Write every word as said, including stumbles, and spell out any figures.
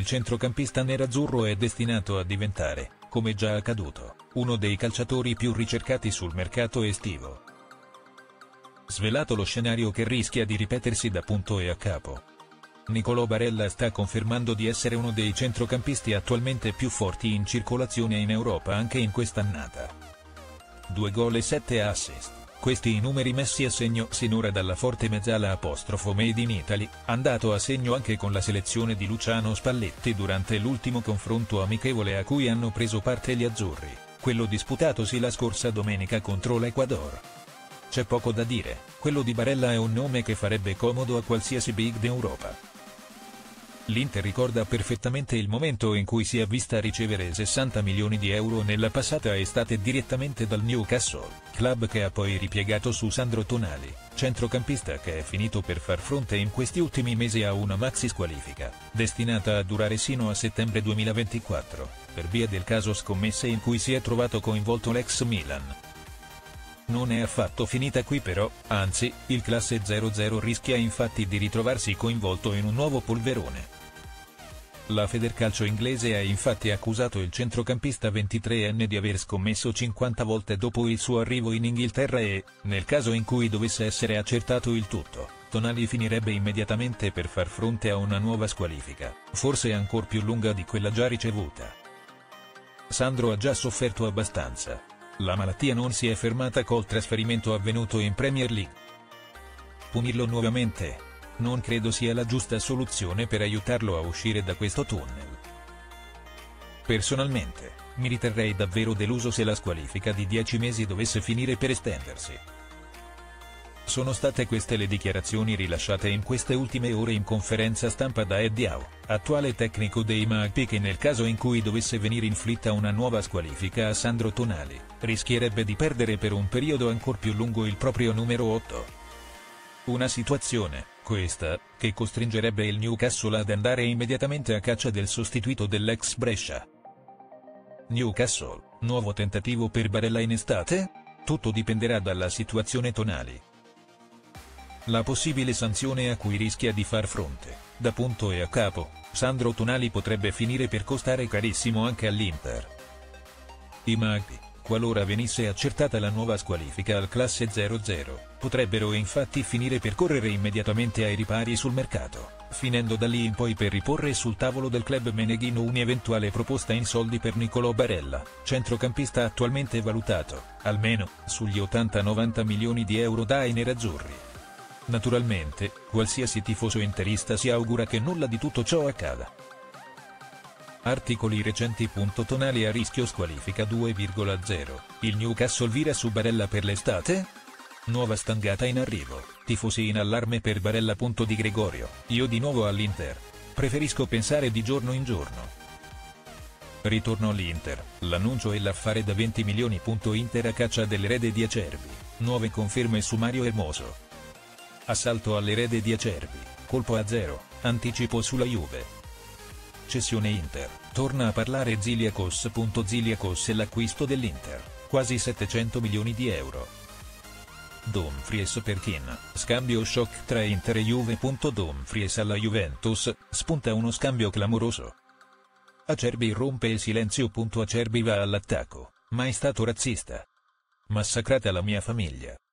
centrocampista nerazzurro è destinato a diventare, come già accaduto, uno dei calciatori più ricercati sul mercato estivo. Svelato lo scenario che rischia di ripetersi da punto e a capo. Nicolò Barella sta confermando di essere uno dei centrocampisti attualmente più forti in circolazione in Europa anche in quest'annata. Due gol e sette assist, questi i numeri messi a segno sinora dalla forte mezzala apostrofo Made in Italy, andato a segno anche con la selezione di Luciano Spalletti durante l'ultimo confronto amichevole a cui hanno preso parte gli azzurri, quello disputatosi la scorsa domenica contro l'Ecuador. C'è poco da dire, quello di Barella è un nome che farebbe comodo a qualsiasi big d'Europa. L'Inter ricorda perfettamente il momento in cui si è vista ricevere sessanta milioni di euro nella passata estate direttamente dal Newcastle, club che ha poi ripiegato su Sandro Tonali, centrocampista che è finito per far fronte in questi ultimi mesi a una maxi squalifica, destinata a durare sino a settembre duemilaventiquattro, per via del caso scommesse in cui si è trovato coinvolto l'ex Milan. Non è affatto finita qui però, anzi, il classe zero zero rischia infatti di ritrovarsi coinvolto in un nuovo polverone. La Federcalcio inglese ha infatti accusato il centrocampista ventitreenne di aver scommesso cinquanta volte dopo il suo arrivo in Inghilterra e, nel caso in cui dovesse essere accertato il tutto, Tonali finirebbe immediatamente per far fronte a una nuova squalifica, forse ancor più lunga di quella già ricevuta. Sandro ha già sofferto abbastanza. La malattia non si è fermata col trasferimento avvenuto in Premier League. Punirlo nuovamente? Non credo sia la giusta soluzione per aiutarlo a uscire da questo tunnel. Personalmente, mi riterrei davvero deluso se la squalifica di dieci mesi dovesse finire per estendersi. Sono state queste le dichiarazioni rilasciate in queste ultime ore in conferenza stampa da Eddie Howe, attuale tecnico dei Magpie, che nel caso in cui dovesse venire inflitta una nuova squalifica a Sandro Tonali, rischierebbe di perdere per un periodo ancor più lungo il proprio numero otto. Una situazione, questa, che costringerebbe il Newcastle ad andare immediatamente a caccia del sostituto dell'ex Brescia. Newcastle, nuovo tentativo per Barella in estate? Tutto dipenderà dalla situazione Tonali. La possibile sanzione a cui rischia di far fronte, da punto e a capo, Sandro Tonali potrebbe finire per costare carissimo anche all'Inter. I Magpie, qualora venisse accertata la nuova squalifica al classe zero zero, potrebbero infatti finire per correre immediatamente ai ripari sul mercato, finendo da lì in poi per riporre sul tavolo del club meneghino un'eventuale proposta in soldi per Nicolò Barella, centrocampista attualmente valutato, almeno, sugli ottanta novanta milioni di euro dai nerazzurri. Naturalmente, qualsiasi tifoso interista si augura che nulla di tutto ciò accada. Articoli recenti. Tonali a rischio squalifica due virgola zero, il Newcastle vira su Barella per l'estate? Nuova stangata in arrivo, tifosi in allarme per Barella. Di Gregorio, io di nuovo all'Inter. Preferisco pensare di giorno in giorno. Ritorno all'Inter, l'annuncio e l'affare da venti milioni. Inter a caccia dell'erede di Acerbi, nuove conferme su Mario Hermoso. Assalto all'erede di Acerbi, colpo a zero, anticipo sulla Juve. Cessione Inter, torna a parlare Ziliakos. Ziliakos e l'acquisto dell'Inter, quasi settecento milioni di euro. Dumfries per Kean, scambio shock tra Inter e Juve. Dumfries alla Juventus, spunta uno scambio clamoroso. Acerbi rompe il silenzio. Acerbi va all'attacco, ma è stato razzista. Massacrata la mia famiglia.